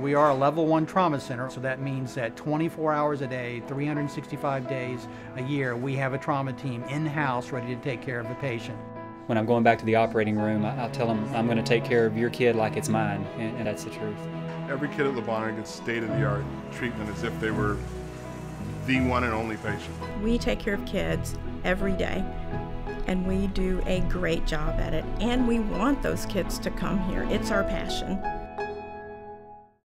We are a level 1 trauma center, so that means that 24 hours a day, 365 days a year, we have a trauma team in-house ready to take care of a patient. When I'm going back to the operating room, I'll tell them I'm going to take care of your kid like it's mine, and that's the truth. Every kid at Le Bonheur gets state-of-the-art treatment as if they were the one and only patient. We take care of kids every day, and we do a great job at it, and we want those kids to come here. It's our passion.